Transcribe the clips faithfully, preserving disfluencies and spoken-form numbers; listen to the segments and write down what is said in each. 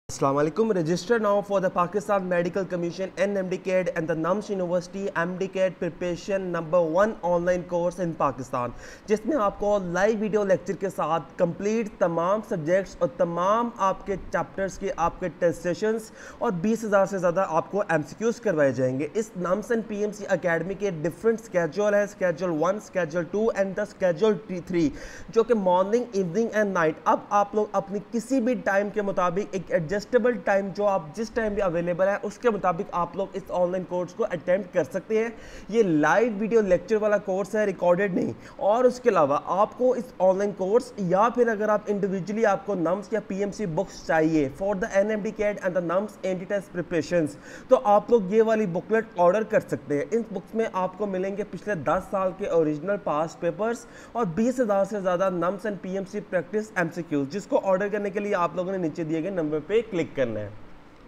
Assalamualaikum. Register now for the Pakistan Medical Commission N M D C A D and the N A M S University M D C A D Preparation number one online course in Pakistan, जिसमें आपको live video lecture के साथ complete तमाम subjects और तमाम आपके chapters के आपके टेस्ट सेशंस और बीस हज़ार से ज़्यादा आपको एमसीक्यूज करवाए जाएंगे। इस N A M S and P M C academy के डिफरेंट स्केड्यूल है, schedule one, schedule two and the schedule three, जो कि मॉर्निंग, इवनिंग एंड नाइट। अब आप लोग अपनी किसी भी टाइम के मुताबिक एक एडजस्टेबल टाइम जो आप जिस टाइम भी अवेलेबल है उसके मुताबिक आप लोग इस ऑनलाइन कोर्स को अटेम्प्ट कर सकते हैं। ये लाइव वीडियो लेक्चर वाला कोर्स है, रिकॉर्डेड नहीं। और उसके अलावा आपको इस ऑनलाइन कोर्स या फिर अगर आप इंडिविजुअली आपको N A M S या P M C बुक्स चाहिए for the N M D C A D and the N A M S entry test preparations, तो आप लोग ये वाली बुकलेट ऑर्डर कर सकते हैं। इन बुक्स में आपको मिलेंगे पिछले दस साल के ओरिजिनल पास पेपर्स और बीस हज़ार से ज़्यादा N A M S and P M C practice MCQs, जिसको ऑर्डर करने के लिए आप लोगों ने नीचे दिए गए नंबर पे क्लिक करना है।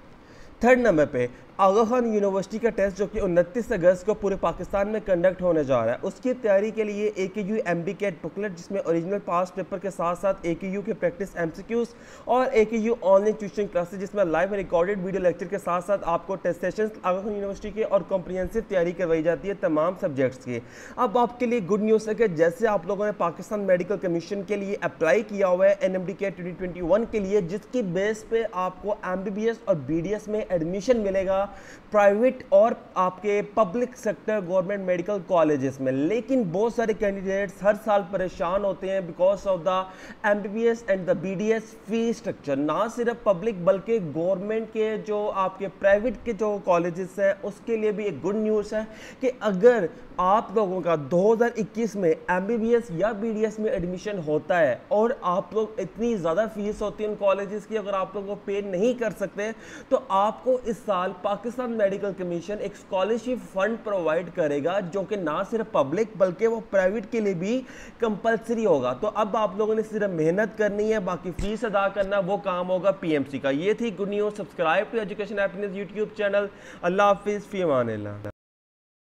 थर्ड नंबर पे आगा खान यूनिवर्सिटी का टेस्ट जो कि उनतीस अगस्त को पूरे पाकिस्तान में कंडक्ट होने जा रहा है, उसकी तैयारी के लिए A K U M D CAT booklet, जिसमें ओरिजिनल पास पेपर के साथ साथ ए के यू के प्रैक्टिस एमसीक्यूज और A K U online tuition classes, जिसमें लाइव रिकॉर्डेड वीडियो लेक्चर के साथ साथ आपको test sessions Aga Khan university के और कॉम्प्रिहेंसिव तैयारी करवाई जाती है तमाम सब्जेक्ट्स की। अब आपके लिए गुड न्यूज़ है कि जैसे आप लोगों ने पाकिस्तान मेडिकल कमीशन के लिए अप्लाई किया हुआ है N M D CAT twenty twenty one के लिए, जिसकी बेस पे आपको एम बी बी एस और बी डी एस में एडमिशन मिलेगा प्राइवेट और आपके public sector government medical colleges में। लेकिन बहुत सारे कैंडिडेट्स हर साल परेशान होते हैं because of the MBBS and the BDS fee structure. ना सिर्फ पब्लिक बल्कि गवर्नमेंट के जो आपके प्राइवेट के जो कॉलेजेस हैं उसके लिए भी एक गुड न्यूज़ है कि अगर आप लोगों का दो हज़ार इक्कीस में एमबीबीएस या बीडीएस में एडमिशन होता है और आप लोग इतनी ज़्यादा फीस होती है उन कॉलेजेस की, अगर आप लोगों को पे नहीं कर सकते तो आपको इस साल पाकिस्तान मेडिकल कमीशन एक स्कॉलरशिप फंड प्रोवाइड करेगा, जो कि ना सिर्फ पब्लिक बल्कि वो प्राइवेट के लिए भी कंपलसरी होगा। तो अब आप लोगों ने सिर्फ मेहनत करनी है, बाकी फीस अदा करना वो काम होगा पीएमसी का। ये थी good news. Subscribe to education happiness YouTube channel. अल्लाह हाफिज़, फी अमान अल्लाह।